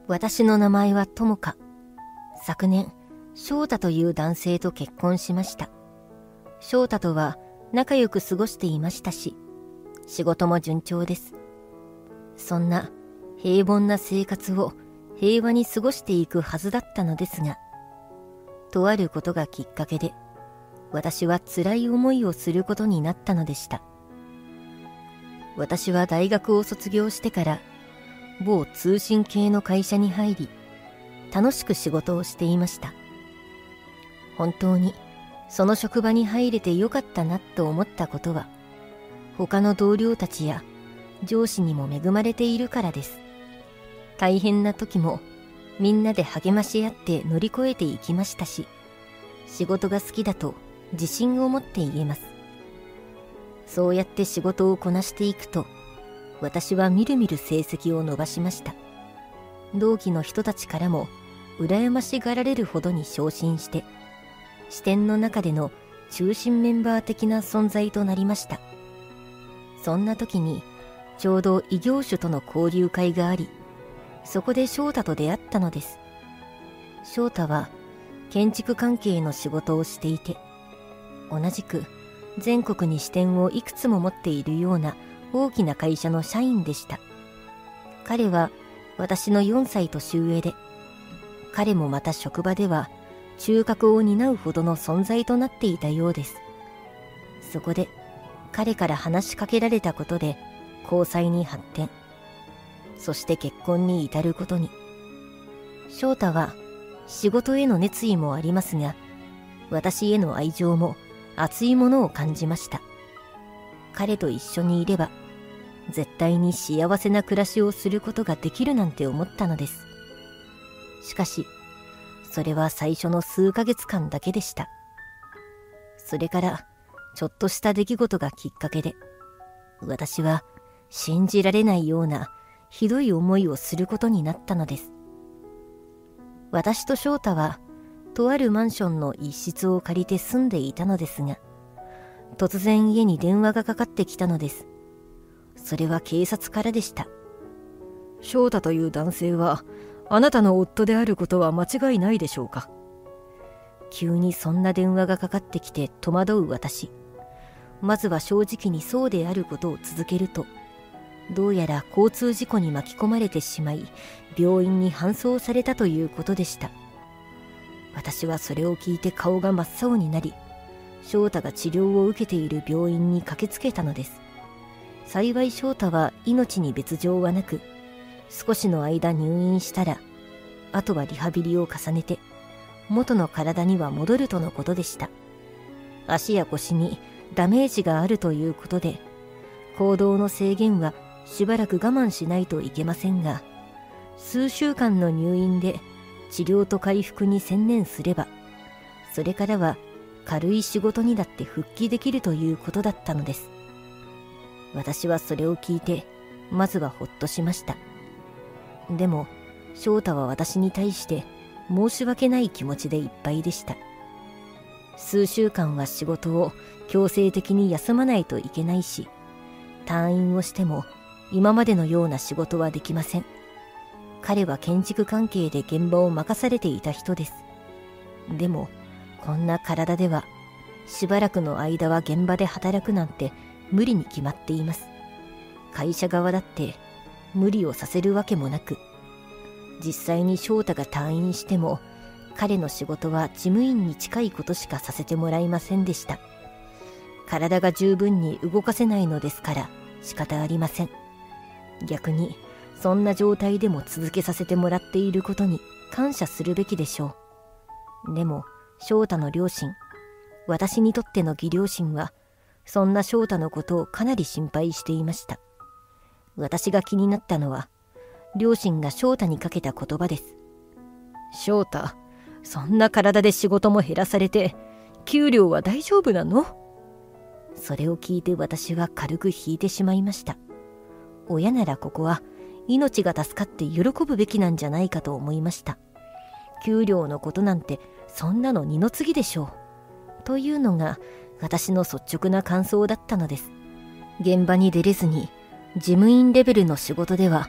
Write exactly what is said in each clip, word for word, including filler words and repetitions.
私の名前は友香。昨年、翔太という男性と結婚しました。翔太とは仲良く過ごしていましたし、仕事も順調です。そんな平凡な生活を平和に過ごしていくはずだったのですが、とあることがきっかけで、私は辛い思いをすることになったのでした。私は大学を卒業してから、某通信系の会社に入り、楽しく仕事をしていました。本当にその職場に入れてよかったなと思ったことは、他の同僚たちや上司にも恵まれているからです。大変な時もみんなで励まし合って乗り越えていきましたし、仕事が好きだと自信を持って言えます。そうやって仕事をこなしていくと、私はみるみる成績を伸ばしました。同期の人たちからも羨ましがられるほどに昇進して、支店の中での中心メンバー的な存在となりました。そんな時にちょうど異業種との交流会があり、そこで翔太と出会ったのです。翔太は建築関係の仕事をしていて、同じく全国に支店をいくつも持っているような大きな会社の社員でした。彼は私のよんさい年上で、彼もまた職場では中核を担うほどの存在となっていたようです。そこで彼から話しかけられたことで交際に発展、そして結婚に至ることに。翔太は仕事への熱意もありますが、私への愛情も熱いものを感じました。彼と一緒にいれば絶対に幸せな暮らしをすることができるなんて思ったのです。しかしそれは最初の数ヶ月間だけでした。それからちょっとした出来事がきっかけで、私は信じられないようなひどい思いをすることになったのです。私と翔太はとあるマンションの一室を借りて住んでいたのですが、突然家に電話がかかってきたのです。それは警察からでした。 翔太という男性はあなたの夫であることは間違いないでしょうか。 急にそんな電話がかかってきて戸惑う私。まずは正直にそうであることを続けると、どうやら交通事故に巻き込まれてしまい、病院に搬送されたということでした。私はそれを聞いて顔が真っ青になり、翔太が治療を受けている病院に駆けつけたのです。幸い翔太は命に別状はなく、少しの間入院したら、あとはリハビリを重ねて元の体には戻るとのことでした。足や腰にダメージがあるということで、行動の制限はしばらく我慢しないといけませんが、数週間の入院で治療と回復に専念すれば、それからは軽い仕事にだって復帰できるということだったのです。私はそれを聞いてまずはほっとしました。でも翔太は私に対して申し訳ない気持ちでいっぱいでした。数週間は仕事を強制的に休まないといけないし、退院をしても今までのような仕事はできません。彼は建築関係で現場を任されていた人です。でもこんな体ではしばらくの間は現場で働くなんて無理に決まっています。会社側だって無理をさせるわけもなく、実際に翔太が退院しても彼の仕事は事務員に近いことしかさせてもらえませんでした。体が十分に動かせないのですから仕方ありません。逆にそんな状態でも続けさせてもらっていることに感謝するべきでしょう。でも翔太の両親、私にとっての義両親はそんな翔太のことをかなり心配していました。私が気になったのは両親が翔太にかけた言葉です。 翔太、そんな体で仕事も減らされて給料は大丈夫なの？ それを聞いて私は軽く引いてしまいました。親ならここは命が助かって喜ぶべきなんじゃないかと思いました。給料のことなんてそんなの二の次でしょう。というのが私の率直な感想だったのです。現場に出れずに事務員レベルの仕事では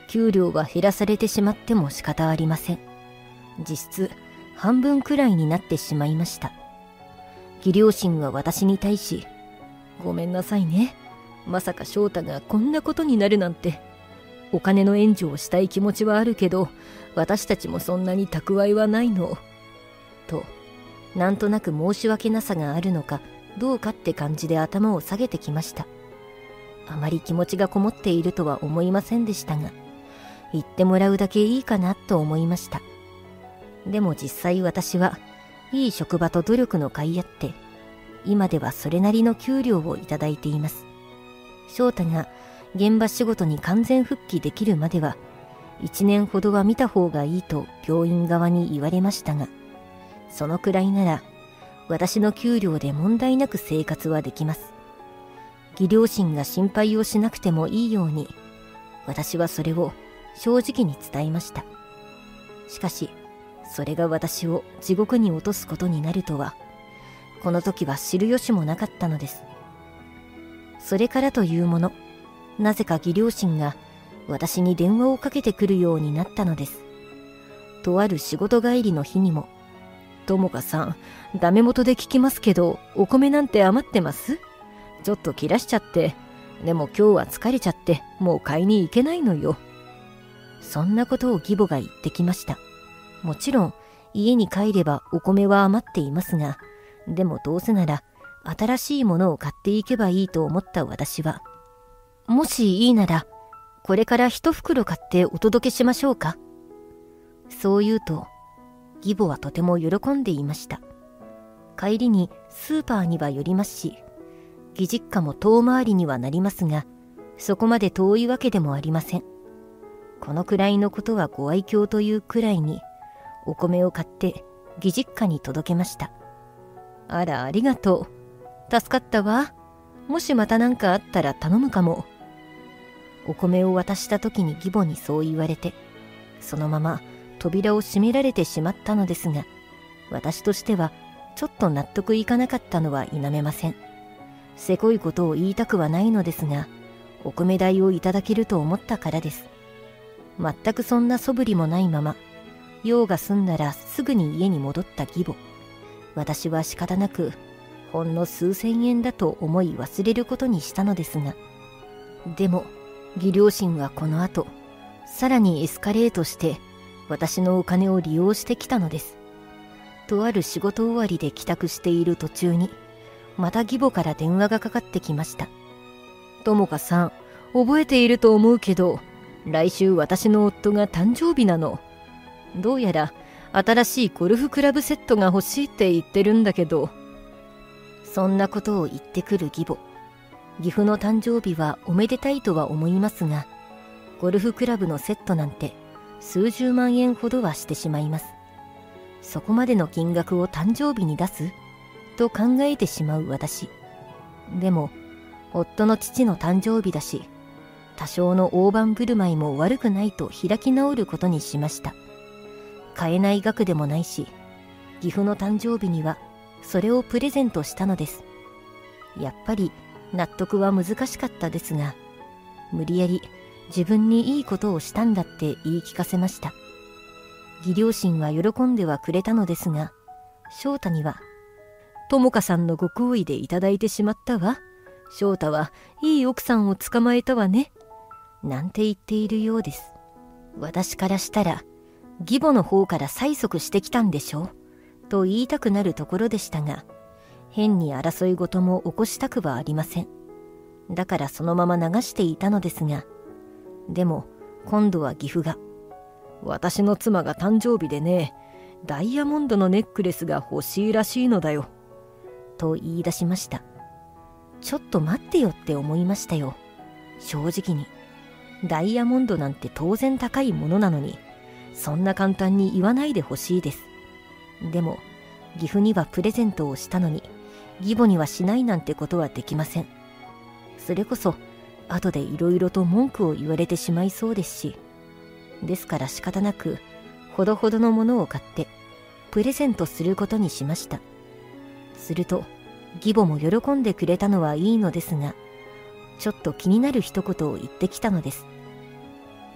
給料は減らされてしまっても仕方ありません。実質半分くらいになってしまいました。義両親は私に対し、 ごめんなさいね。まさか翔太がこんなことになるなんて。お金の援助をしたい気持ちはあるけど、私たちもそんなに蓄えはないの。 と、なんとなく申し訳なさがあるのかどうかって感じで頭を下げてきました。あまり気持ちがこもっているとは思いませんでしたが、言ってもらうだけいいかなと思いました。でも実際私はいい職場と努力の甲斐あって、今ではそれなりの給料をいただいています。翔太が現場仕事に完全復帰できるまではいちねんほどは見た方がいいと病院側に言われましたが、そのくらいなら私の給料で問題なく生活はできます。義両親が心配をしなくてもいいように、私はそれを正直に伝えました。しかしそれが私を地獄に落とすことになるとは、この時は知る由もなかったのです。それからというもの、なぜか義両親が私に電話をかけてくるようになったのです。とある仕事帰りの日にも、 ともかさん、ダメ元で聞きますけど、お米なんて余ってます？ちょっと切らしちゃって、でも今日は疲れちゃって、もう買いに行けないのよ。 そんなことを義母が言ってきました。もちろん家に帰ればお米は余っていますが、でもどうせなら新しいものを買っていけばいいと思った私は、もしいいならこれから一袋買ってお届けしましょうか。そう言うと義母はとても喜んでいました。帰りにスーパーには寄りますし、義実家も遠回りにはなりますが、そこまで遠いわけでもありません。このくらいのことはご愛嬌というくらいに、お米を買って義実家に届けました。 あら、ありがとう。助かったわ。もしまた何かあったら頼むかも。 お米を渡した時に義母にそう言われて、そのまま扉を閉められてしまったのですが、私としてはちょっと納得いかなかったのは否めません。せこいことを言いたくはないのですが、お米代をいただけると思ったからです。全くそんな素振りもないまま、用が済んだらすぐに家に戻った義母。私は仕方なく、ほんの数千円だと思い忘れることにしたのですが、でも義両親はこの後、さらにエスカレートして私のお金を利用してきたのです。とある仕事終わりで帰宅している途中に、また義母から電話がかかってきました。 ともかさん、覚えていると思うけど、来週私の夫が誕生日なの。どうやら新しいゴルフクラブセットが欲しいって言ってるんだけど。 そんなことを言ってくる義母。義父の誕生日はおめでたいとは思いますが、ゴルフクラブのセットなんて数十万円ほどはしてしまいます。そこまでの金額を誕生日に出すと考えてしまう私。でも夫の父の誕生日だし、多少の大盤振る舞いも悪くないと開き直ることにしました。買えない額でもないし、義父の誕生日にはそれをプレゼントしたのです。やっぱり納得は難しかったですが、無理やり自分にいいことをしたんだって言い聞かせました。義両親は喜んではくれたのですが、翔太には、 ともかさんのご好意でいただいてしまったわ。翔太はいい奥さんを捕まえたわね。 なんて言っているようです。私からしたら、義母の方から催促してきたんでしょうと言いたくなるところでしたが、変に争い事も起こしたくはありません。だからそのまま流していたのですが、でも今度は義父が、 私の妻が誕生日でね、ダイヤモンドのネックレスが欲しいらしいのだよ。 と言い出しました。ちょっと待ってよって思いましたよ。正直に。ダイヤモンドなんて当然高いものなのに、そんな簡単に言わないでほしいです。でも、義父にはプレゼントをしたのに、義母にはしないなんてことはできません。それこそ、後でいろいろと文句を言われてしまいそうですし、ですから仕方なく、ほどほどのものを買って、プレゼントすることにしました。すると、義母も喜んでくれたのはいいのですが、ちょっと気になる一言を言ってきたのです。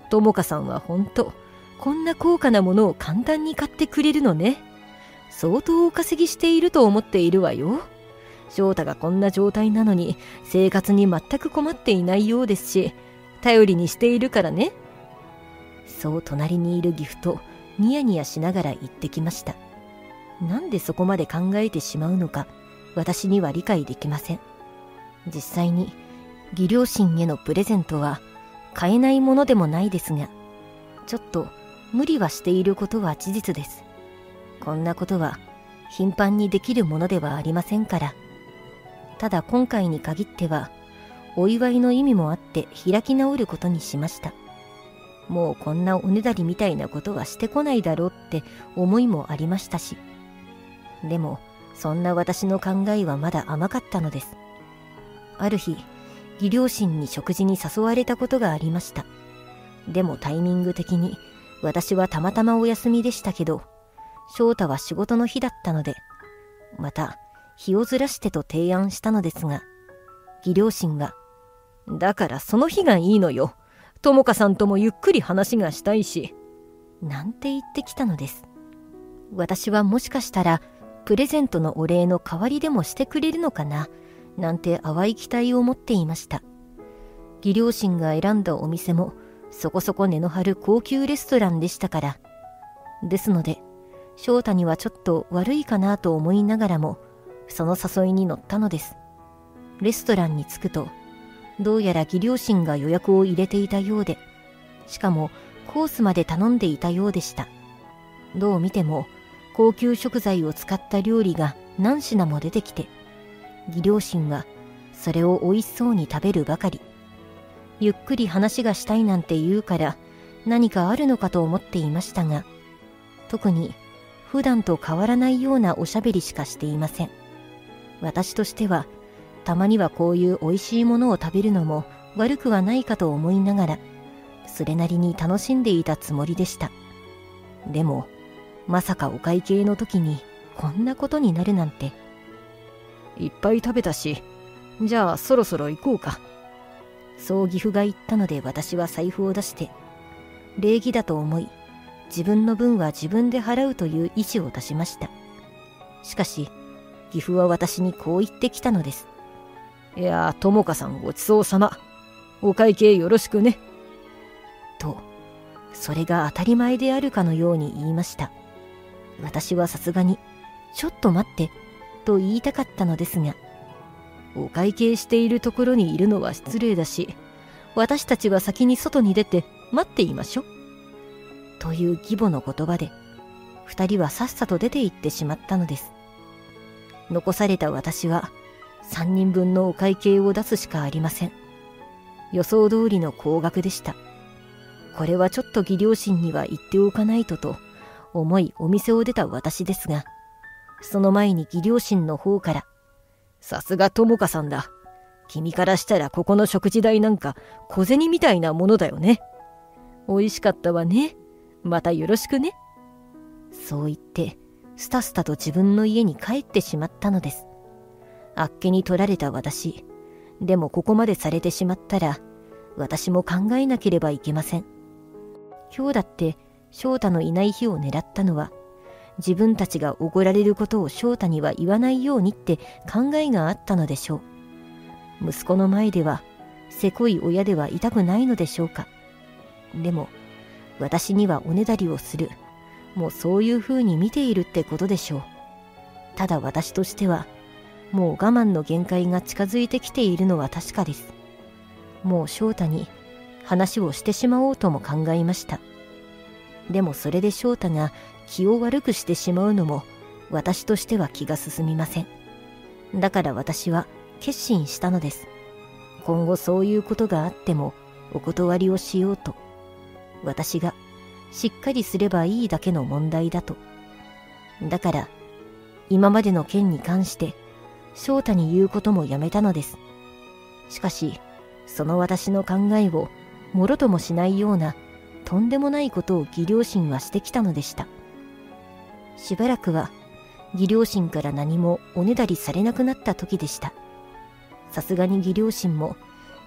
友果さんは本当こんな高価なものを簡単に買ってくれるのね。相当お稼ぎしていると思っているわよ。翔太がこんな状態なのに生活に全く困っていないようですし、頼りにしているからね。 そう隣にいる義父とニヤニヤしながら言ってきました。なんでそこまで考えてしまうのか私には理解できません。実際に義両親へのプレゼントは買えないものでもないですが、ちょっと無理はしていることは事実です。こんなことは頻繁にできるものではありませんから。ただ今回に限ってはお祝いの意味もあって開き直ることにしました。もうこんなおねだりみたいなことはしてこないだろうって思いもありましたし、でもそんな私の考えはまだ甘かったのです。ある日義両親に食事に誘われたことがありました。でもタイミング的に私はたまたまお休みでしたけど、翔太は仕事の日だったので、また日をずらしてと提案したのですが、義両親が、 だからその日がいいのよ。友果さんともゆっくり話がしたいし。 なんて言ってきたのです。私はもしかしたらプレゼントのお礼の代わりでもしてくれるのかな、なんて淡い期待を持っていました。義両親が選んだお店もそこそこ値の張る高級レストランでしたから。ですので、翔太にはちょっと悪いかなと思いながらも、その誘いに乗ったのです。レストランに着くと、どうやら義両親が予約を入れていたようで、しかもコースまで頼んでいたようでした。どう見ても高級食材を使った料理が何品も出てきて、義両親はそれを美味しそうに食べるばかり。ゆっくり話がしたいなんて言うから何かあるのかと思っていましたが、特に普段と変わらないようなおしゃべりしかしていません。私としてはたまにはこういう美味しいものを食べるのも悪くはないかと思いながら、それなりに楽しんでいたつもりでした。でもまさかお会計の時にこんなことになるなんて。 いっぱい食べたし、じゃあそろそろ行こうか。 そう義父が言ったので、私は財布を出して礼儀だと思い、自分の分は自分で払うという意思を出しました。しかし義父は私にこう言ってきたのです。 いや、友果さんごちそうさま。お会計よろしくね。 と、それが当たり前であるかのように言いました。私はさすがに、ちょっと待って、と言いたかったのですが、 お会計しているところにいるのは失礼だし、私たちは先に外に出て待っていましょ。 という義母の言葉で、二人はさっさと出て行ってしまったのです。残された私は、三人分のお会計を出すしかありません。予想通りの高額でした。これはちょっと義両親には言っておかないとと思いお店を出た私ですが、その前に義両親の方から、 さすが友果さんだ。君からしたらここの食事代なんか小銭みたいなものだよね。美味しかったわね。またよろしくね。 そう言ってスタスタと自分の家に帰ってしまったのです。あっけに取られた私。でもここまでされてしまったら、私も考えなければいけません。今日だって翔太のいない日を狙ったのは、自分たちがおごられることを翔太には言わないようにって考えがあったのでしょう。息子の前ではせこい親ではいたくないのでしょうか。でも私にはおねだりをする、もうそういう風に見ているってことでしょう。ただ私としてはもう我慢の限界が近づいてきているのは確かです。もう翔太に話をしてしまおうとも考えました。でもそれで翔太が気を悪くしてしまうのも私としては気が進みません。だから私は決心したのです。今後そういうことがあってもお断りをしようと。私がしっかりすればいいだけの問題だと。だから今までの件に関して翔太に言うこともやめたのです。しかしその私の考えをもろともしないようなとんでもないことを義両親はしてきたのでした。しばらくは義両親から何もおねだりされなくなった時でした。さすがに義両親も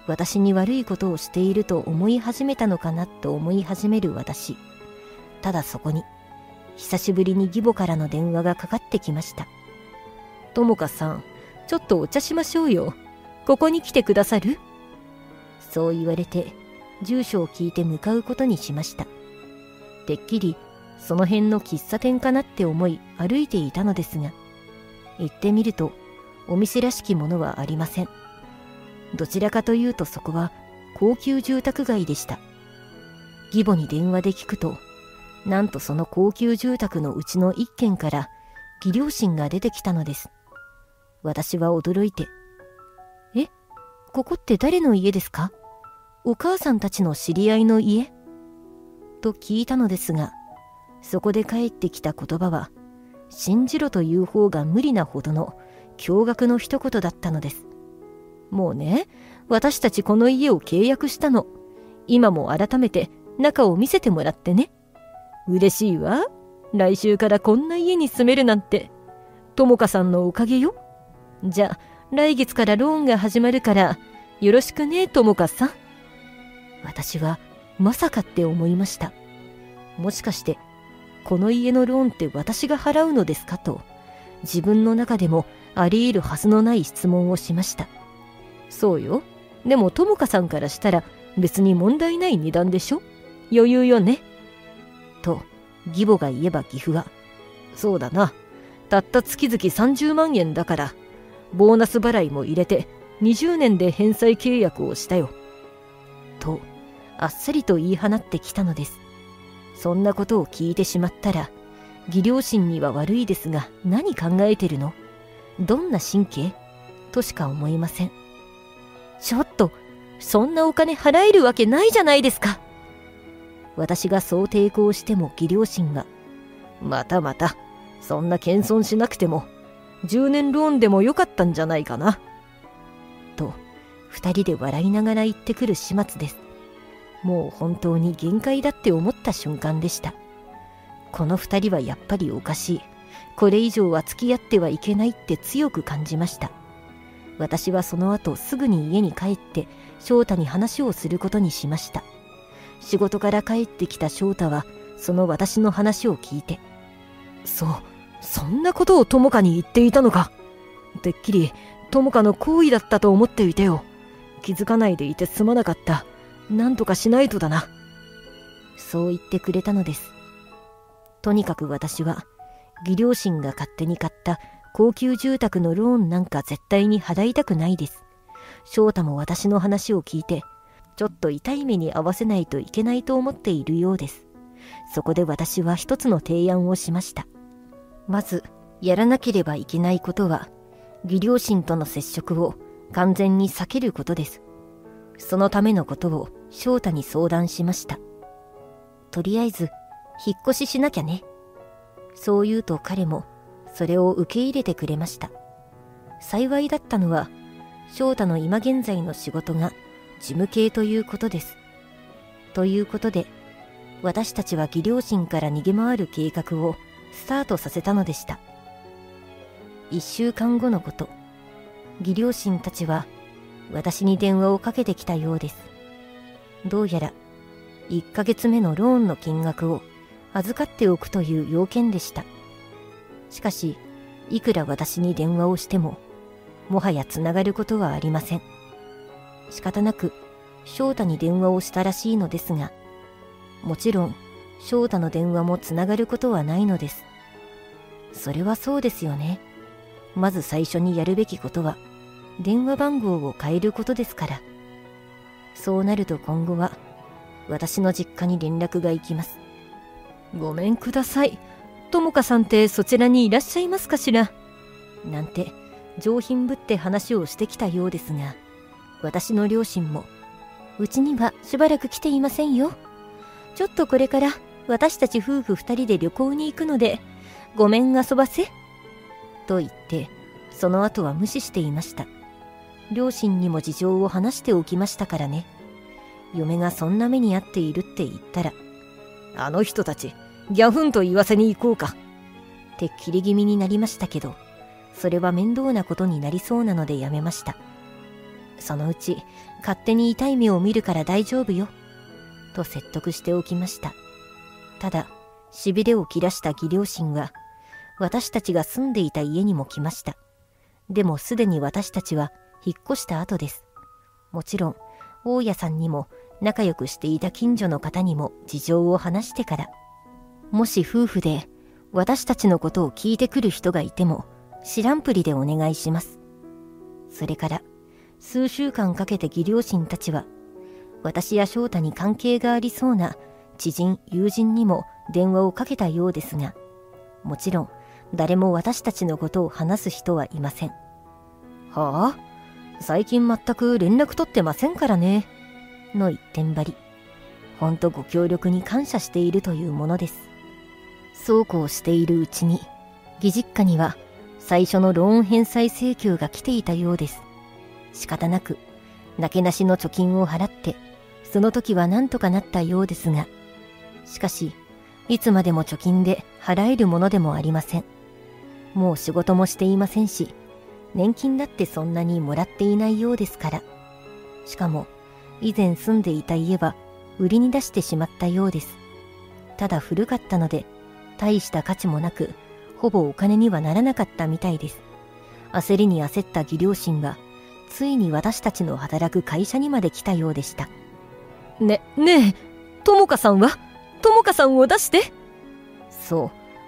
私に悪いことをしていると思い始めたのかなと思い始める私。ただそこに久しぶりに義母からの電話がかかってきました。 ともかさん、ちょっとお茶しましょうよ。ここに来てくださる？ そう言われて住所を聞いて向かうことにしました。てっきりその辺の喫茶店かなって思い歩いていたのですが、行ってみるとお店らしきものはありません。どちらかというとそこは高級住宅街でした。義母に電話で聞くと、なんとその高級住宅のうちの一軒から義両親が出てきたのです。私は驚いて、え、ここって誰の家ですか？お母さんたちの知り合いの家？と聞いたのですが、そこで返ってきた言葉は、信じろという方が無理なほどの驚愕の一言だったのです。もうね、私たちこの家を契約したの。今も改めて中を見せてもらってね。嬉しいわ。来週からこんな家に住めるなんて。ともかさんのおかげよ。じゃあ、来月からローンが始まるから、よろしくね、ともかさん。私は、まさかって思いました。もしかして、この家のローンって私が払うのですかと、自分の中でもあり得るはずのない質問をしました。そうよ。でも、ともかさんからしたら別に問題ない値段でしょ？余裕よね。と、義母が言えば義父は、そうだな。たった月々さんじゅうまんえんだから、ボーナス払いも入れてにじゅうねんで返済契約をしたよ。と、あっさりと言い放ってきたのです。そんなことを聞いてしまったら、義両親には悪いですが何考えてるの？どんな神経？としか思いません。ちょっと、そんなお金払えるわけないじゃないですか。私がそう抵抗しても義両親が、またまた、そんな謙遜しなくても、じゅうねんローンでもよかったんじゃないかな。と、二人で笑いながら言ってくる始末です。もう本当に限界だって思った瞬間でした。この二人はやっぱりおかしい。これ以上は付き合ってはいけないって強く感じました。私はその後すぐに家に帰って翔太に話をすることにしました。仕事から帰ってきた翔太はその私の話を聞いて、そう、そんなことを友果に言っていたのか。てっきり友果の行為だったと思っていてよ。気づかないでいてすまなかった。なんとかしないとだな。そう言ってくれたのです。とにかく私は義両親が勝手に買った高級住宅のローンなんか絶対に払いたくないです。翔太も私の話を聞いて、ちょっと痛い目に遭わせないといけないと思っているようです。そこで私は一つの提案をしました。まず、やらなければいけないことは、義両親との接触を完全に避けることです。そのためのことを翔太に相談しました。とりあえず、引っ越ししなきゃね。そう言うと彼も、それを受け入れてくれました。幸いだったのは、翔太の今現在の仕事が事務系ということです。ということで、私たちは義両親から逃げ回る計画をスタートさせたのでした。一週間後のこと、義両親たちは私に電話をかけてきたようです。どうやらいっかげつめのローンの金額を預かっておくという要件でした。しかし、いくら私に電話をしても、もはやつながることはありません。仕方なく翔太に電話をしたらしいのですが、もちろん翔太の電話もつながることはないのです。それはそうですよね。まず最初にやるべきことは電話番号を変えることですから。そうなると今後は私の実家に連絡が行きます。 ごめんください。友果さんってそちらにいらっしゃいますかしら。 なんて上品ぶって話をしてきたようですが、私の両親も、うちにはしばらく来ていませんよ。ちょっとこれから私たち夫婦二人で旅行に行くので、ごめん遊ばせ。と言って、その後は無視していました。両親にも事情を話しておきましたからね。嫁がそんな目に遭っているって言ったら、あの人たち、ギャフンと言わせに行こうか。って切り気味になりましたけど、それは面倒なことになりそうなのでやめました。 そのうち勝手に痛い目を見るから大丈夫よ、と説得しておきました。ただ、しびれを切らした義両親は、私たちが住んでいた家にも来ました。でもすでに私たちは引っ越した後です。もちろん、大家さんにも仲良くしていた近所の方にも事情を話してから、もし夫婦で私たちのことを聞いてくる人がいても、知らんぷりでお願いします。それから、数週間かけて義両親たちは、私や翔太に関係がありそうな知人、友人にも電話をかけたようですが、もちろん誰も私たちのことを話す人はいません。はあ？最近全く連絡取ってませんからね、の一点張り。ほんとご協力に感謝しているというものです。そうこうしているうちに、義実家には最初のローン返済請求が来ていたようです。仕方なく、なけなしの貯金を払って、その時は何とかなったようですが、しかし、いつまでも貯金で払えるものでもありません。もう仕事もしていませんし、年金だってそんなにもらっていないようですから。しかも、以前住んでいた家は売りに出してしまったようです。ただ古かったので、大した価値もなく、ほぼお金にはならなかったみたいです。焦りに焦った義両親は、ついに私たちの働く会社にまで来たようでした。 ね、ねえ、ともかさんは？ともかさんを出して。 そう、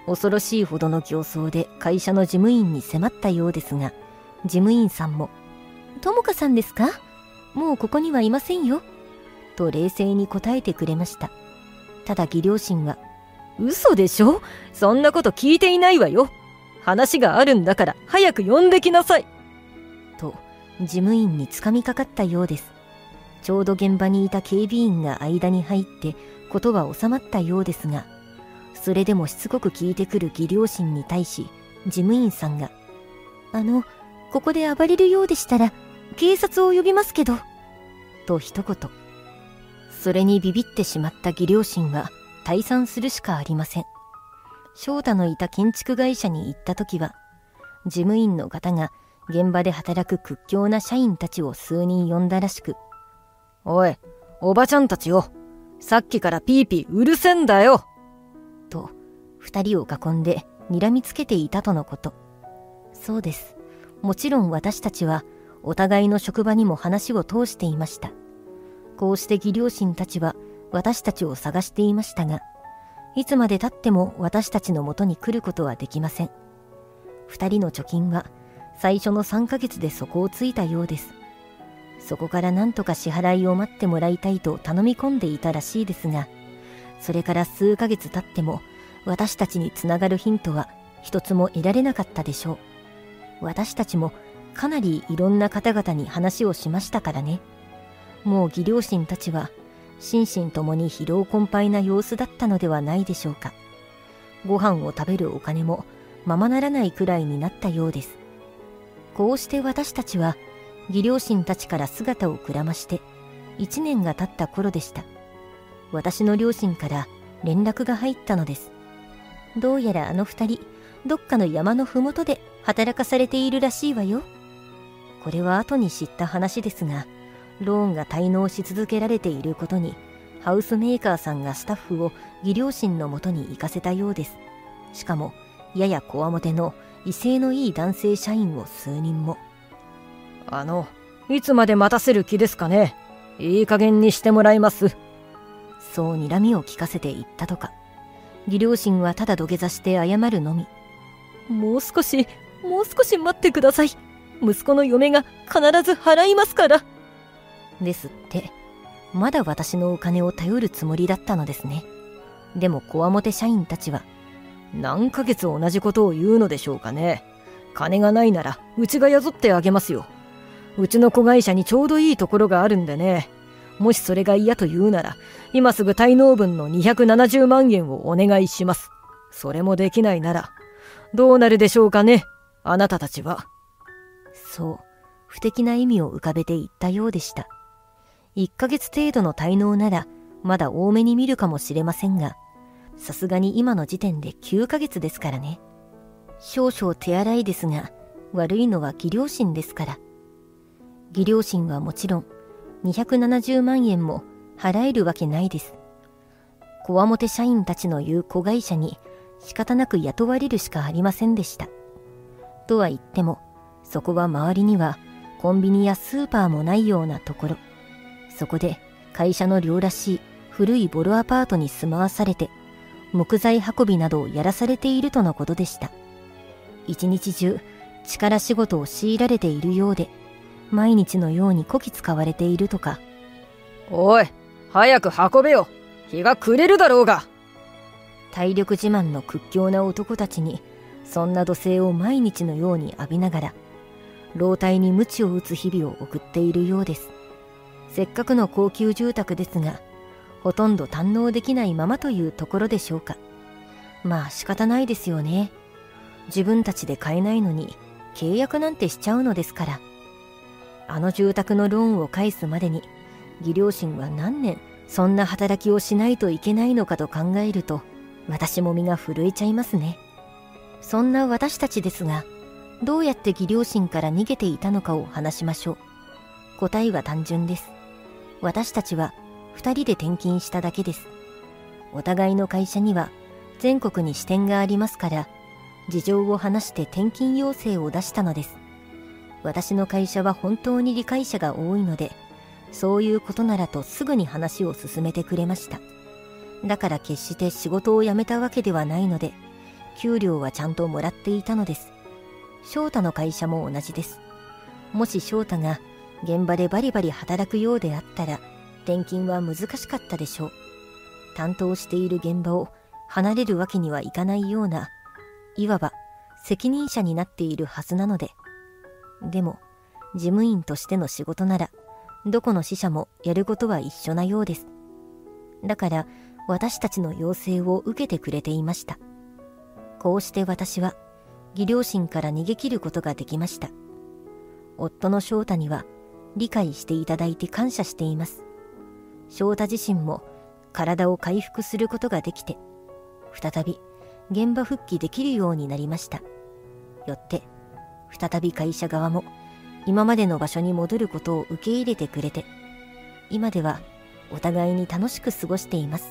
恐ろしいほどの形相で会社の事務員に迫ったようですが、事務員さんも、ともかさんですか？もうここにはいませんよ、と冷静に答えてくれました。ただ義両親は、 嘘でしょ？そんなこと聞いていないわよ。話があるんだから早く呼んできなさい。 と、事務員につかみかかったようです。ちょうど現場にいた警備員が間に入ってことは収まったようですが、それでもしつこく聞いてくる義両親に対し、事務員さんが、あの、ここで暴れるようでしたら警察を呼びますけど、と一言。それにビビってしまった義両親は退散するしかありません。翔太のいた建築会社に行った時は、事務員の方が現場で働く屈強な社員たちを数人呼んだらしく、 おい、おばちゃんたちよ。さっきからピーピーうるせんだよ。 と、二人を囲んで睨みつけていたとのこと。そうです。もちろん私たちはお互いの職場にも話を通していました。こうして義両親たちは私たちを探していましたが、いつまで経っても私たちの元に来ることはできません。二人の貯金は最初のさんかげつで底をついたようです。そこから何とか支払いを待ってもらいたいと頼み込んでいたらしいですが、それから数ヶ月経っても私たちにつながるヒントは一つも得られなかったでしょう。私たちもかなりいろんな方々に話をしましたからね。もう義両親たちは心身ともに疲労困憊な様子だったのではないでしょうか。ご飯を食べるお金もままならないくらいになったようです。こうして私たちは義両親たちから姿をくらまして一年が経った頃でした。私の両親から連絡が入ったのです。どうやらあの二人、どっかの山のふもとで働かされているらしいわよ。これは後に知った話ですが、ローンが滞納し続けられていることに、ハウスメーカーさんがスタッフを義両親のもとに行かせたようです。しかも、ややこわもての威勢のいい男性社員を数人も。 あの、いつまで待たせる気ですかね。いい加減にしてもらいます。 そう睨みを聞かせて言ったとか。義両親はただ土下座して謝るのみ。 もう少し、もう少し待ってください。息子の嫁が必ず払いますから。 ですって、まだ私のお金を頼るつもりだったのですね。でもこわもて社員たちは、 何ヶ月同じことを言うのでしょうかね。金がないならうちが雇ってあげますよ。うちの子会社にちょうどいいところがあるんでね。もしそれが嫌と言うなら、今すぐ滞納分のにひゃくななじゅうまんえんをお願いします。それもできないなら、どうなるでしょうかね、あなたたちは。 そう、不敵な意味を浮かべて言ったようでした。いっかげつ程度の滞納なら、まだ多めに見るかもしれませんが、さすがに今の時点できゅうかげつですからね。少々手荒いですが、悪いのは義両親ですから。 義両親はもちろんにひゃくななじゅうまんえんも払えるわけないです。こわもて社員たちの言う子会社に仕方なく雇われるしかありませんでした。とは言っても、そこは周りにはコンビニやスーパーもないようなところ。そこで会社の寮らしい古いボロアパートに住まわされて、木材運びなどをやらされているとのことでした。一日中力仕事を強いられているようで、毎日のようにこき使われているとか。 おい、早く運べよ。日が暮れるだろうが。 体力自慢の屈強な男たちにそんな怒声を毎日のように浴びながら、老体に鞭を打つ日々を送っているようです。せっかくの高級住宅ですが、ほとんど堪能できないままというところでしょうか。まあ仕方ないですよね。自分たちで買えないのに契約なんてしちゃうのですから。あの住宅のローンを返すまでに義両親は何年そんな働きをしないといけないのかと考えると、私も身が震えちゃいますね。そんな私たちですが、どうやって義両親から逃げていたのかを話しましょう。答えは単純です。私たちは二人で転勤しただけです。お互いの会社には全国に支店がありますから、事情を話して転勤要請を出したのです。私の会社は本当に理解者が多いので、そういうことならとすぐに話を進めてくれました。だから決して仕事を辞めたわけではないので、給料はちゃんともらっていたのです。翔太の会社も同じです。もし翔太が現場でバリバリ働くようであったら、転勤は難しかったでしょう。担当している現場を離れるわけにはいかないような、いわば責任者になっているはずなので。でも事務員としての仕事ならどこの支社もやることは一緒なようです。だから私たちの要請を受けてくれていました。こうして私は義両親から逃げ切ることができました。夫の翔太には理解していただいて感謝しています。翔太自身も体を回復することができて、再び現場復帰できるようになりました。よって再び会社側も今までの場所に戻ることを受け入れてくれて、今ではお互いに楽しく過ごしています。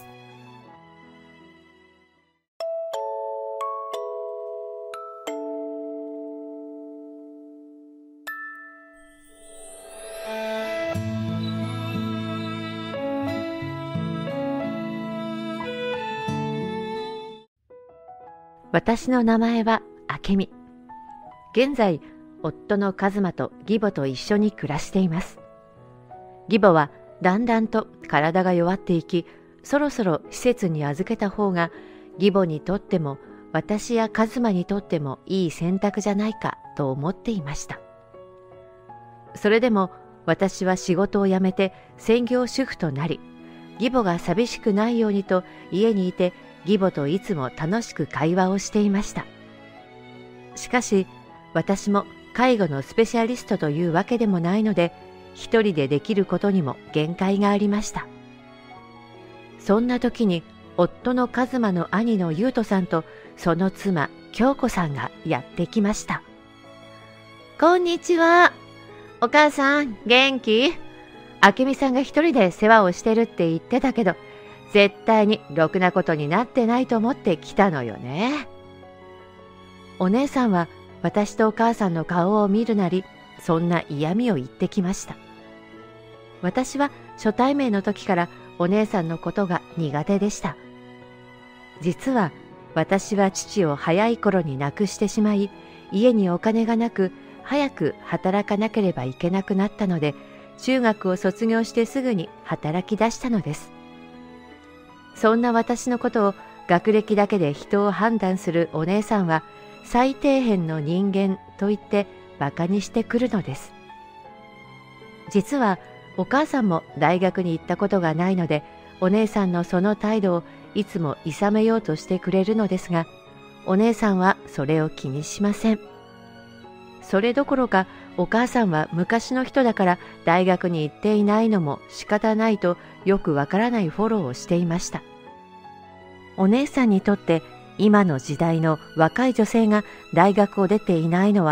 私の名前は明美。現在、夫の一馬と義母と一緒に暮らしています。義母はだんだんと体が弱っていき、そろそろ施設に預けた方が義母にとっても私や一馬にとってもいい選択じゃないかと思っていました。それでも私は仕事を辞めて専業主婦となり、義母が寂しくないようにと家にいて義母といつも楽しく会話をしていました。しかし私も介護のスペシャリストというわけでもないので、一人でできることにも限界がありました。そんな時に夫の一馬の兄の優斗さんとその妻京子さんがやってきました。こんにちは。お母さん元気？明美さんが一人で世話をしてるって言ってたけど、絶対にろくなことになってないと思って来たのよね。お姉さんは私とお母さんの顔を見るなり、そんな嫌味を言ってきました。私は初対面の時からお姉さんのことが苦手でした。実は私は父を早い頃に亡くしてしまい、家にお金がなく早く働かなければいけなくなったので、中学を卒業してすぐに働き出したのです。そんな私のことを学歴だけで人を判断するお姉さんは、最底辺の人間と言って馬鹿にしてくるのです。実はお母さんも大学に行ったことがないので、お姉さんのその態度をいつも諌めようとしてくれるのですが、お姉さんはそれを気にしません。それどころかお母さんは昔の人だから大学に行っていないのも仕方ないとよくわからないフォローをしていました。お姉さんにとって今の時代の若い女性が大学を出ていないのは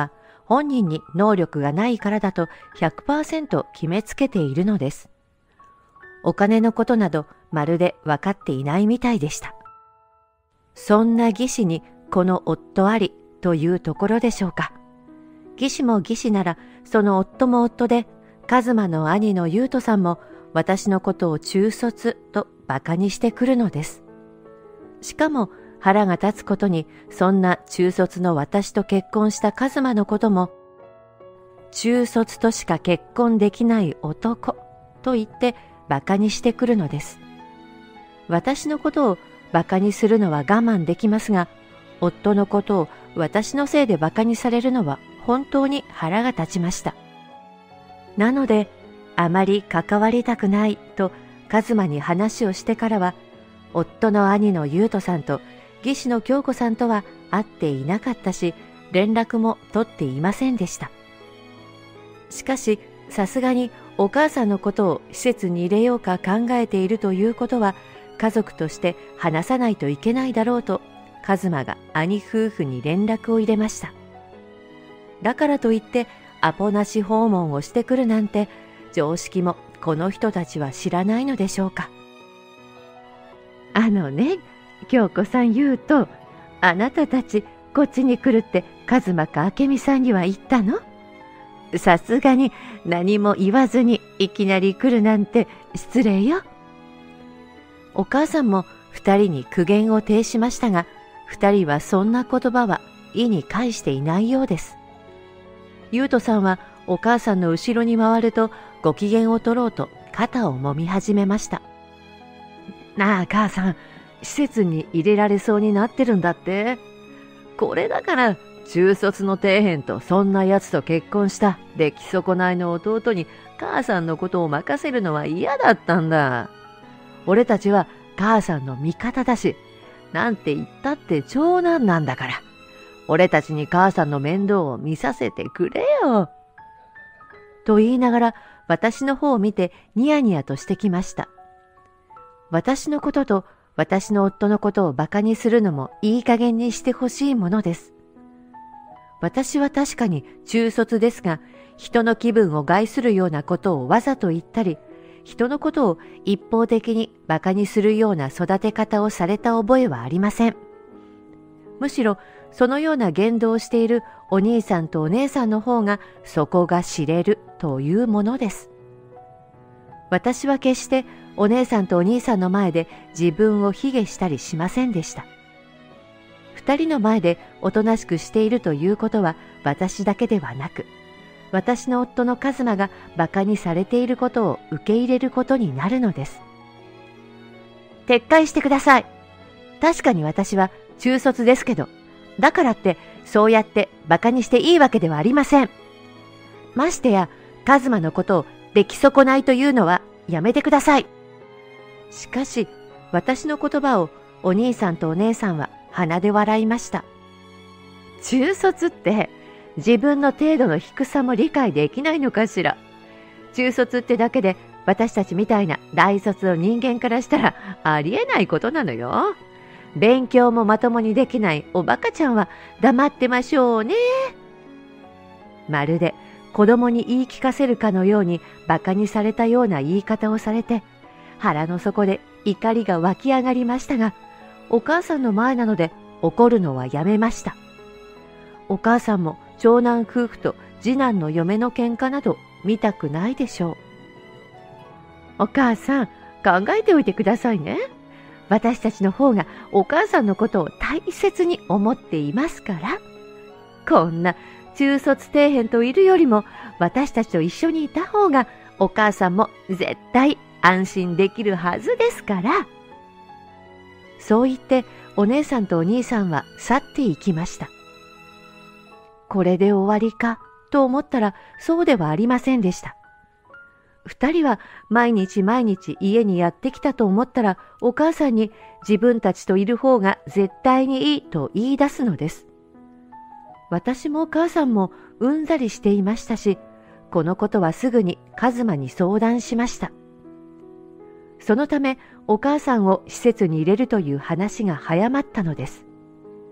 本人に能力がないからだと ひゃくパーセント 決めつけているのです。お金のことなどまるで分かっていないみたいでした。そんな義士にこの夫ありというところでしょうか。義士も義士ならその夫も夫で、カズマの兄の優斗さんも私のことを中卒と馬鹿にしてくるのです。しかも腹が立つことに、そんな中卒の私と結婚したカズマのことも、中卒としか結婚できない男と言って馬鹿にしてくるのです。私のことを馬鹿にするのは我慢できますが、夫のことを私のせいで馬鹿にされるのは本当に腹が立ちました。なので、あまり関わりたくないとカズマに話をしてからは、夫の兄の優斗さんと義士の京子さんとは会っていなかったし、連絡も取っていませんでした。しかし、さすがにお母さんのことを施設に入れようか考えているということは、家族として話さないといけないだろうと、カズマが兄夫婦に連絡を入れました。だからといってアポなし訪問をしてくるなんて、常識もこの人たちは知らないのでしょうか。あのね、京子さん言うと、あなたたちこっちに来るってカズマか明美さんには言ったの？さすがに何も言わずにいきなり来るなんて失礼よ。お母さんも二人に苦言を呈しましたが、二人はそんな言葉は意に介していないようです。優斗さんはお母さんの後ろに回るとご機嫌を取ろうと肩を揉み始めました。なあ母さん、施設に入れられそうになってるんだって。これだから中卒の底辺とそんなやつと結婚した出来損ないの弟に母さんのことを任せるのは嫌だったんだ。俺たちは母さんの味方だし、なんて言ったって長男なんだから、俺たちに母さんの面倒を見させてくれよ。と言いながら私の方を見てニヤニヤとしてきました。私のことと私の夫のことを馬鹿にするのもいい加減にしてほしいものです。私は確かに中卒ですが、人の気分を害するようなことをわざと言ったり、人のことを一方的に馬鹿にするような育て方をされた覚えはありません。むしろそのような言動をしているお兄さんとお姉さんの方が底が知れるというものです。私は決してお姉さんとお兄さんの前で自分を卑下したりしませんでした。二人の前でおとなしくしているということは私だけではなく、私の夫のカズマが馬鹿にされていることを受け入れることになるのです。撤回してください。確かに私は中卒ですけど、だからってそうやって馬鹿にしていいわけではありません。ましてやカズマのことを出来損ないというのはやめてください。しかし私の言葉をお兄さんとお姉さんは鼻で笑いました。中卒って自分の程度の低さも理解できないのかしら。中卒ってだけで私たちみたいな大卒の人間からしたらありえないことなのよ。勉強もまともにできないおバカちゃんは黙ってましょうね。まるで子供に言い聞かせるかのようにバカにされたような言い方をされて、腹の底で怒りが湧き上がりましたが、お母さんの前なので怒るのはやめました。お母さんも長男夫婦と次男の嫁の喧嘩など見たくないでしょう。お母さん、考えておいてくださいね。私たちの方がお母さんのことを大切に思っていますから。こんな中卒底辺といるよりも私たちと一緒にいた方がお母さんも絶対安心できるはずですから。そう言ってお姉さんとお兄さんは去っていきました。これで終わりかと思ったらそうではありませんでした。二人は毎日毎日家にやってきたと思ったら、お母さんに自分たちといる方が絶対にいいと言い出すのです。私もお母さんもうんざりしていましたし、このことはすぐにカズマに相談しました。そのためお母さんを施設に入れるという話が早まったのです。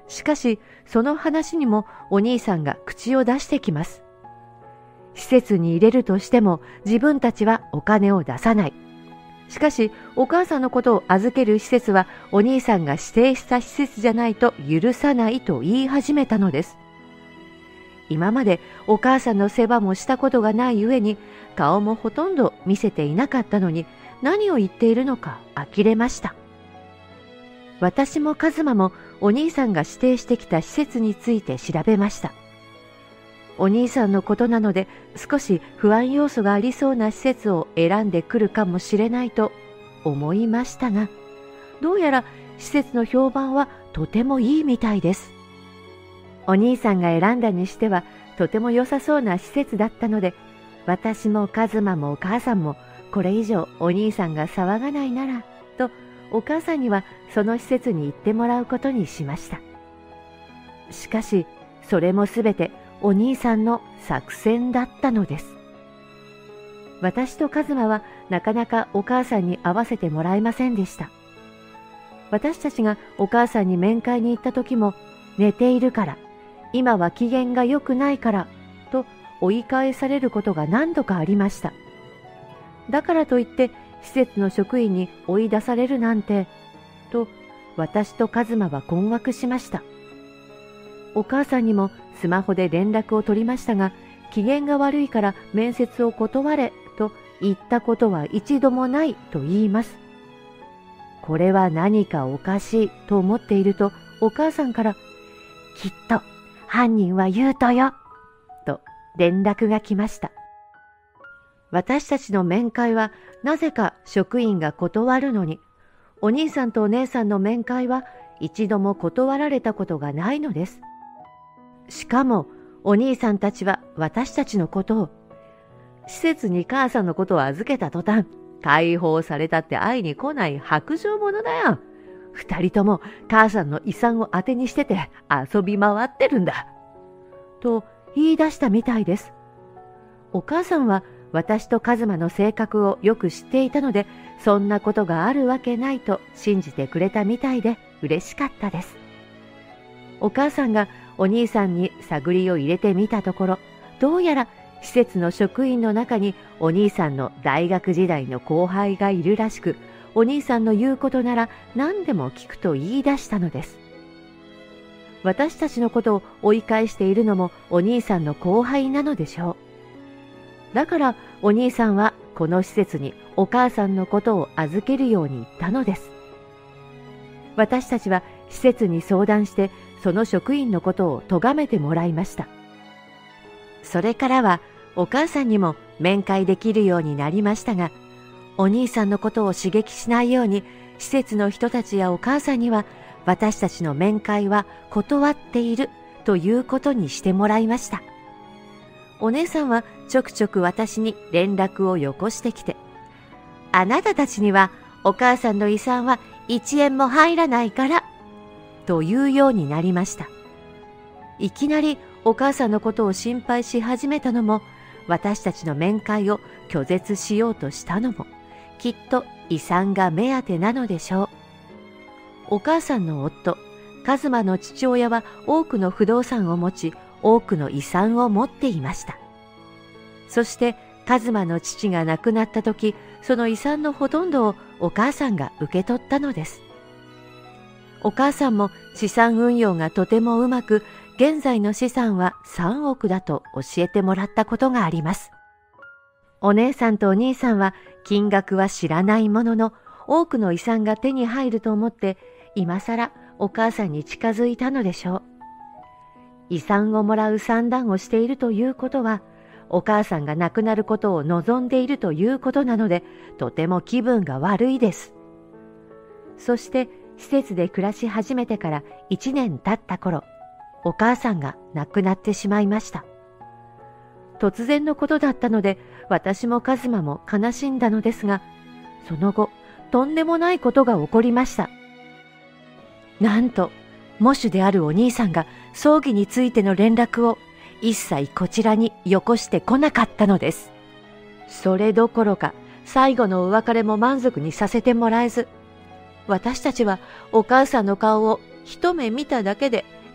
しかし、その話にもお兄さんが口を出してきます。施設に入れるとしても自分たちはお金を出さない。しかし、お母さんのことを預ける施設はお兄さんが指定した施設じゃないと許さないと言い始めたのです。今までお母さんの世話もしたことがないゆえに、顔もほとんど見せていなかったのに、何を言っているのか呆れました。私もカズマもお兄さんが指定してきた施設について調べました。お兄さんのことなので少し不安要素がありそうな施設を選んでくるかもしれないと思いましたが、どうやら施設の評判はとてもいいみたいです。お兄さんが選んだにしてはとても良さそうな施設だったので、私もカズマもお母さんもこれ以上お兄さんが騒がないならと、お母さんにはその施設に行ってもらうことにしました。しかしそれもすべてお兄さんの作戦だったのです。私とカズマはなかなかお母さんに会わせてもらえませんでした。私たちがお母さんに面会に行った時も、寝ているから、今は機嫌が良くないからと追い返されることが何度かありました。だからといって施設の職員に追い出されるなんてと、私とカズマは困惑しました。お母さんにもスマホで連絡を取りましたが、機嫌が悪いから面接を断れと言ったことは一度もないと言います。これは何かおかしいと思っていると、お母さんからきっと犯人はユウトよと連絡が来ました。私たちの面会はなぜか職員が断るのに、お兄さんとお姉さんの面会は一度も断られたことがないのです。しかもお兄さんたちは私たちのことを、施設に母さんのことを預けた途端、解放されたって会いに来ない薄情者だよ。二人とも母さんの遺産を当てにしてて遊び回ってるんだ。と言い出したみたいです。お母さんは私とカズマの性格をよく知っていたので、そんなことがあるわけないと信じてくれたみたいで嬉しかったです。お母さんがお兄さんに探りを入れてみたところ、どうやら施設の職員の中にお兄さんの大学時代の後輩がいるらしく、お兄さんの言うことなら何でも聞くと言い出したのです。私たちのことを追い返しているのもお兄さんの後輩なのでしょう。だからお兄さんはこの施設にお母さんのことを預けるように言ったのです。私たちは施設に相談してその職員のことを咎めてもらいました。それからはお母さんにも面会できるようになりましたが、お兄さんのことを刺激しないように施設の人たちやお母さんには私たちの面会は断っているということにしてもらいました。お姉さんはちょくちょく私に連絡をよこしてきて、あなたたちにはお母さんの遺産はいちえんも入らないからというようになりました。いきなりお母さんのことを心配し始めたのも、私たちの面会を拒絶しようとしたのも、きっと遺産が目当てなのでしょう。お母さんの夫、カズマの父親は多くの不動産を持ち、多くの遺産を持っていました。そしてカズマの父が亡くなった時、その遺産のほとんどをお母さんが受け取ったのです。お母さんも資産運用がとてもうまく、現在の資産はさんおくだと教えてもらったことがあります。お姉さんとお兄さんは金額は知らないものの、多くの遺産が手に入ると思って、今さらお母さんに近づいたのでしょう。遺産をもらう算段をしているということは、お母さんが亡くなることを望んでいるということなので、とても気分が悪いです。そして施設で暮らし始めてからいちねん経った頃、お母さんが亡くなってしまいました。突然のことだったので、私もカズマも悲しんだのですが、その後、とんでもないことが起こりました。なんと、喪主であるお兄さんが葬儀についての連絡を一切こちらによこしてこなかったのです。それどころか、最後のお別れも満足にさせてもらえず、私たちはお母さんの顔を一目見ただけで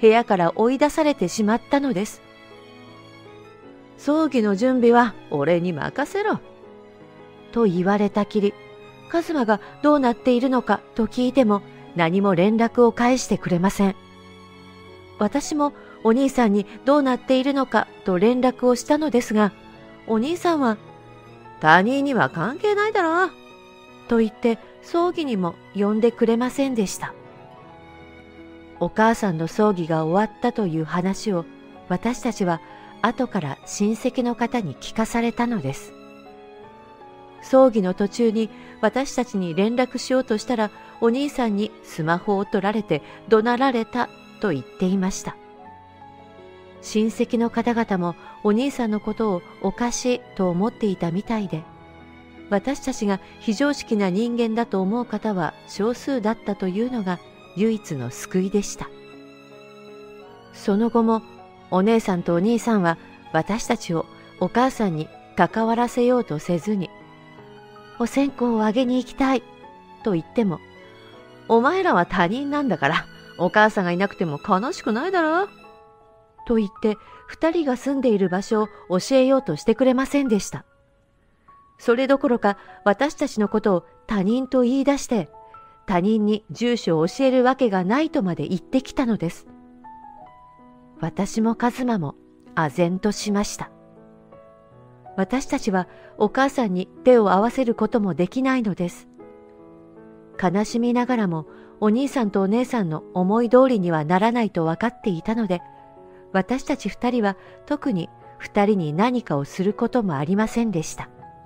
部屋から追い出されてしまったのです。葬儀の準備は俺に任せろ。と言われたきり、カズマがどうなっているのかと聞いても何も連絡を返してくれません。私もお兄さんにどうなっているのかと連絡をしたのですが、お兄さんは、他人には関係ないだろう、と言って葬儀にも呼んでくれませんでした。お母さんの葬儀が終わったという話を私たちは後から親戚の方に聞かされたのです。葬儀の途中に私たちに連絡しようとしたら、お兄さんにスマホを取られて怒鳴られたと言っていました。親戚の方々もお兄さんのことをおかしいと思っていたみたいで、私たちが非常識な人間だと思う方は少数だったというのが唯一の救いでした。その後もお姉さんとお兄さんは私たちをお母さんに関わらせようとせずに、お線香をあげに行きたいと言っても、お前らは他人なんだからお母さんがいなくても悲しくないだろうと言って二人が住んでいる場所を教えようとしてくれませんでした。それどころか私たちのことを他人と言い出して、他人に住所を教えるわけがないとまで言ってきたのです。私もカズマも唖然としました。私たちはお母さんに手を合わせることもできないのです。悲しみながらもお兄さんとお姉さんの思い通りにはならないと分かっていたので、私たち二人は特に二人に何かをすることもありませんでした。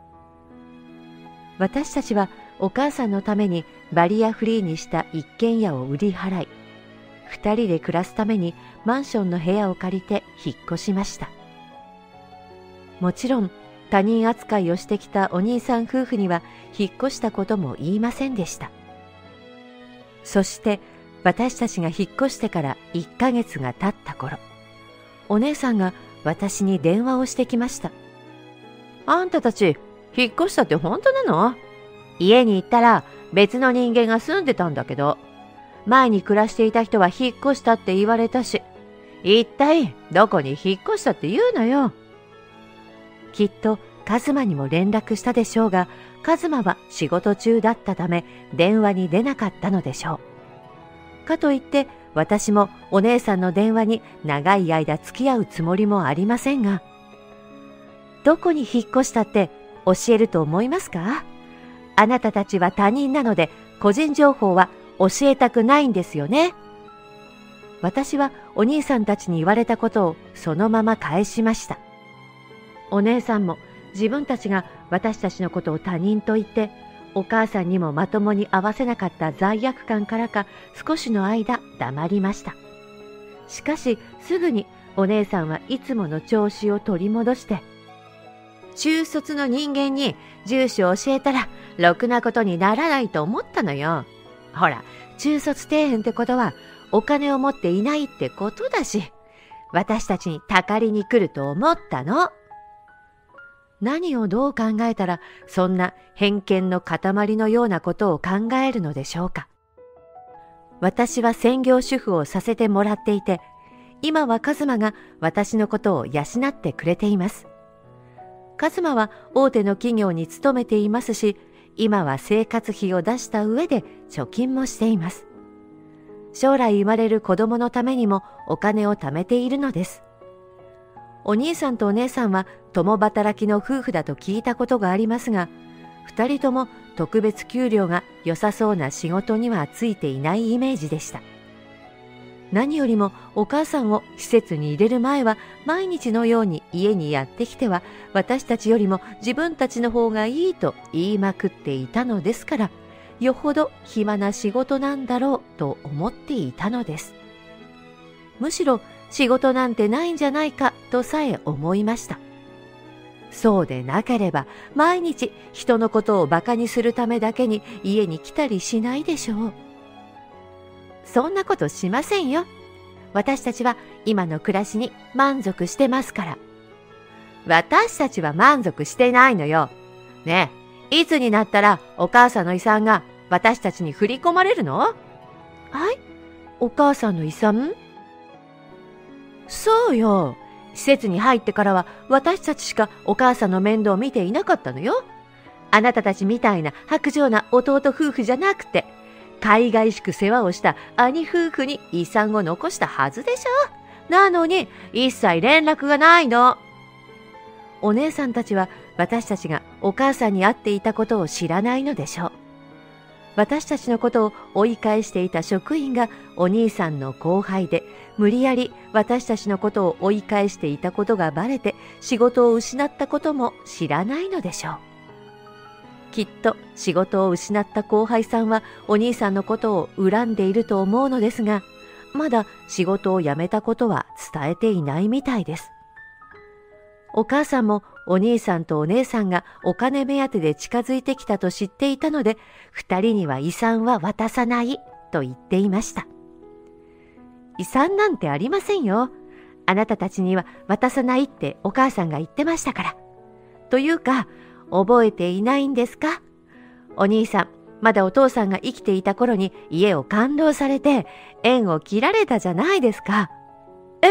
私たちはお母さんのためにバリアフリーにした一軒家を売り払い、二人で暮らすためにマンションの部屋を借りて引っ越しました。もちろん他人扱いをしてきたお兄さん夫婦には引っ越したことも言いませんでした。そして私たちが引っ越してからいっかげつが経った頃、お姉さんが私に電話をしてきました。あんたたち引っ越したって本当なの？家に行ったら別の人間が住んでたんだけど、前に暮らしていた人は引っ越したって言われたし、一体どこに引っ越したって言うのよ。きっとカズマにも連絡したでしょうが、カズマは仕事中だったため電話に出なかったのでしょう。かといって私もお姉さんの電話に長い間付き合うつもりもありませんが、どこに引っ越したって教えると思いますか？あなたたちは他人なので個人情報は教えたくないんですよね。私はお兄さんたちに言われたことをそのまま返しました。お姉さんも自分たちが私たちのことを他人と言ってお母さんにもまともに会わせなかった罪悪感からか少しの間黙りました。しかしすぐにお姉さんはいつもの調子を取り戻して、中卒の人間に住所を教えたらろくなことにならないと思ったのよ。ほら、中卒底辺ってことはお金を持っていないってことだし、私たちにたかりに来ると思ったの。何をどう考えたらそんな偏見の塊のようなことを考えるのでしょうか。私は専業主婦をさせてもらっていて、今はカズマが私のことを養ってくれています。カズマは大手の企業に勤めていますし、今は生活費を出した上で貯金もしています。将来生まれる子供のためにもお金を貯めているのです。お兄さんとお姉さんは共働きの夫婦だと聞いたことがありますが、二人とも特別給料が良さそうな仕事にはついていないイメージでした。何よりもお母さんを施設に入れる前は毎日のように家にやってきては私たちよりも自分たちの方がいいと言いまくっていたのですから、よほど暇な仕事なんだろうと思っていたのです。むしろ仕事なんてないんじゃないかとさえ思いました。そうでなければ毎日人のことをバカにするためだけに家に来たりしないでしょう。そんなことしませんよ。私たちは今の暮らしに満足してますから。私たちは満足してないのよ。ねえ、いつになったらお母さんの遺産が私たちに振り込まれるの？はい、お母さんの遺産？ そうよ。施設に入ってからは私たちしかお母さんの面倒を見ていなかったのよ。あなたたちみたいな薄情な弟夫婦じゃなくて、海外しく世話をした兄夫婦に遺産を残したはずでしょ。なのに一切連絡がないの。お姉さんたちは私たちがお母さんに会っていたことを知らないのでしょう。私たちのことを追い返していた職員がお兄さんの後輩で、無理やり私たちのことを追い返していたことがバレて仕事を失ったことも知らないのでしょう。きっと仕事を失った後輩さんはお兄さんのことを恨んでいると思うのですが、まだ仕事を辞めたことは伝えていないみたいです。お母さんもお兄さんとお姉さんがお金目当てで近づいてきたと知っていたので、二人には遺産は渡さないと言っていました。遺産なんてありませんよ。あなたたちには渡さないってお母さんが言ってましたから。というか、覚えていないんですか？お兄さん、まだお父さんが生きていた頃に家を勘当されて縁を切られたじゃないですか。え？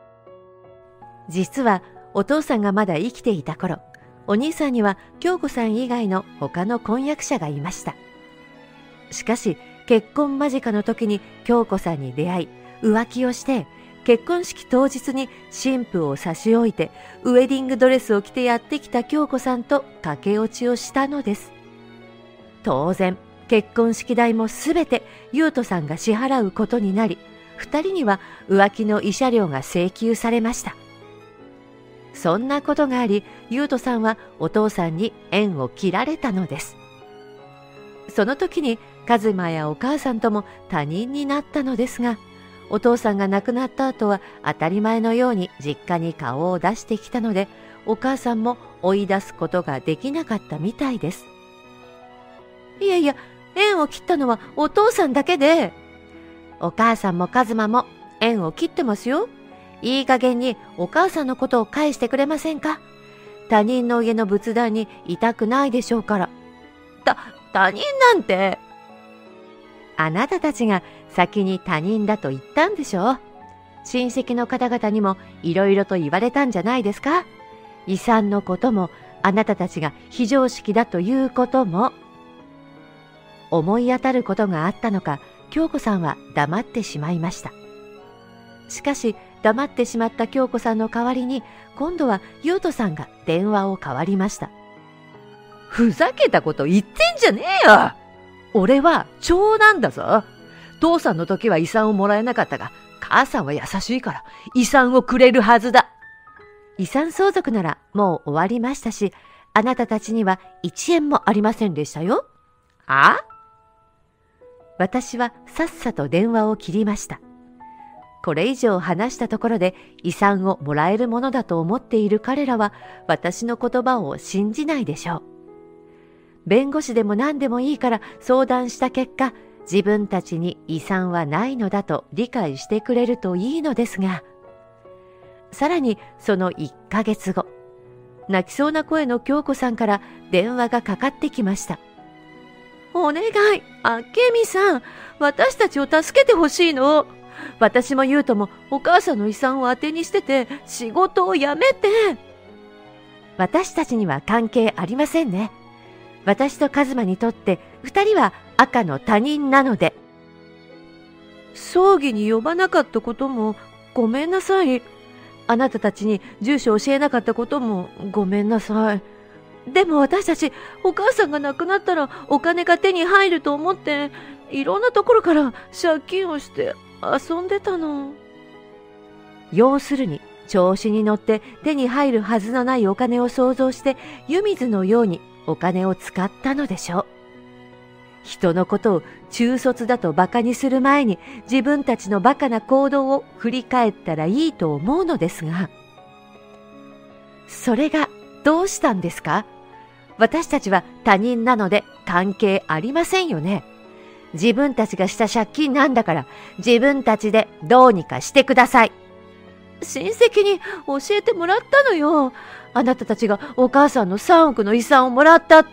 実はお父さんがまだ生きていた頃、お兄さんには京子さん以外の他の婚約者がいました。しかし結婚間近の時に京子さんに出会い、浮気をして、結婚式当日に新婦を差し置いてウェディングドレスを着てやってきた京子さんと駆け落ちをしたのです。当然結婚式代もすべて優斗さんが支払うことになり、二人には浮気の慰謝料が請求されました。そんなことがあり、優斗さんはお父さんに縁を切られたのです。その時に一馬やお母さんとも他人になったのですが、お父さんが亡くなった後は当たり前のように実家に顔を出してきたので、お母さんも追い出すことができなかったみたいです。いやいや、縁を切ったのはお父さんだけで、お母さんも一馬も縁を切ってますよ。いい加減にお母さんのことを返してくれませんか？他人の家の仏壇にいたくないでしょうから。た、他人なんて。あなたたちが先に他人だと言ったんでしょう。親戚の方々にもいろいろと言われたんじゃないですか。遺産のことも、あなたたちが非常識だということも。思い当たることがあったのか、京子さんは黙ってしまいました。しかし黙ってしまった京子さんの代わりに、今度は優斗さんが電話を代わりました。ふざけたこと言ってんじゃねえよ。俺は長男だぞ。父さんの時は遺産をもらえなかったが、母さんは優しいから遺産をくれるはずだ。遺産相続ならもう終わりましたし、あなたたちにはいちえんもありませんでしたよ。あ？私はさっさと電話を切りました。これ以上話したところで遺産をもらえるものだと思っている彼らは私の言葉を信じないでしょう。弁護士でも何でもいいから相談した結果、自分たちに遺産はないのだと理解してくれるといいのですが、さらにそのいっかげつご、泣きそうな声の京子さんから電話がかかってきました。お願い、あけみさん、私たちを助けてほしいの。私も優斗もお母さんの遺産を当てにしてて仕事を辞めて。私たちには関係ありませんね。私と一馬にとって二人は赤の他人なので。葬儀に呼ばなかったこともごめんなさい。あなたたちに住所を教えなかったこともごめんなさい。でも私たちお母さんが亡くなったらお金が手に入ると思っていろんなところから借金をして遊んでたの。要するに調子に乗って手に入るはずのないお金を想像して湯水のようにお金を使ったのでしょう。人のことを中卒だと馬鹿にする前に自分たちの馬鹿な行動を振り返ったらいいと思うのですが、それがどうしたんですか？私たちは他人なので関係ありませんよね。自分たちがした借金なんだから自分たちでどうにかしてください。親戚に教えてもらったのよ。あなたたちがお母さんのさんおくの遺産をもらったって。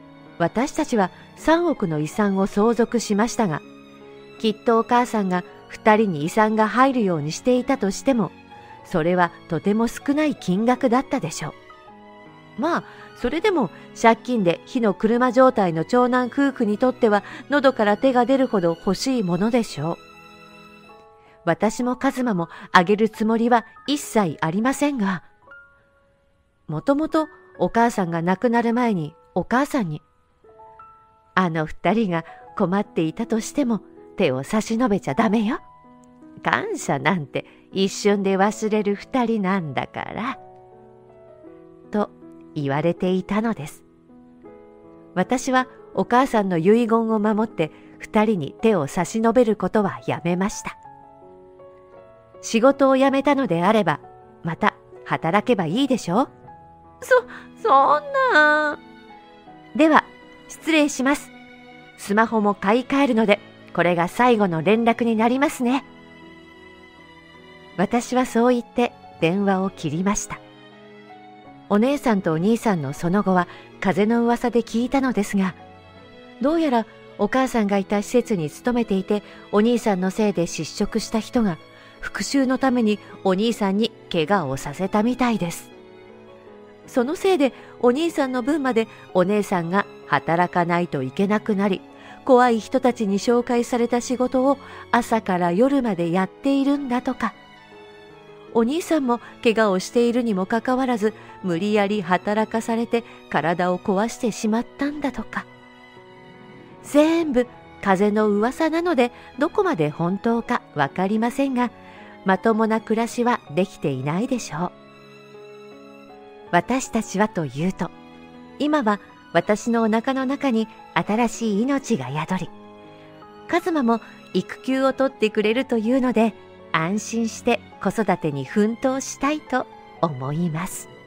私たちはさんおくの遺産を相続しましたが、きっとお母さんが二人に遺産が入るようにしていたとしても、それはとても少ない金額だったでしょう。まあ、それでも借金で火の車状態の長男夫婦にとっては喉から手が出るほど欲しいものでしょう。私も一馬もあげるつもりは一切ありませんが、もともとお母さんが亡くなる前にお母さんに、あの二人が困っていたとしても手を差し伸べちゃダメよ。感謝なんて一瞬で忘れる二人なんだから。と言われていたのです。私はお母さんの遺言を守って二人に手を差し伸べることはやめました。仕事を辞めたのであれば、また働けばいいでしょう。そ、そんな。では、失礼します。スマホも買い替えるので、これが最後の連絡になりますね。私はそう言って電話を切りました。お姉さんとお兄さんのその後は風の噂で聞いたのですが、どうやらお母さんがいた施設に勤めていて、お兄さんのせいで失職した人が復讐のためにお兄さんに怪我をさせたみたいです。そのせいでお兄さんの分までお姉さんが働かないといけなくなり、怖い人たちに紹介された仕事を朝から夜までやっているんだとか。お兄さんも怪我をしているにもかかわらず、無理やり働かされて体を壊してしまったんだとか。全部風の噂なので、どこまで本当かわかりませんが、まともな暮らしはできていないでしょう。私たちはというと、今は私のお腹の中に新しい命が宿り、一馬も育休を取ってくれるというので、安心して子育てに奮闘したいと思います。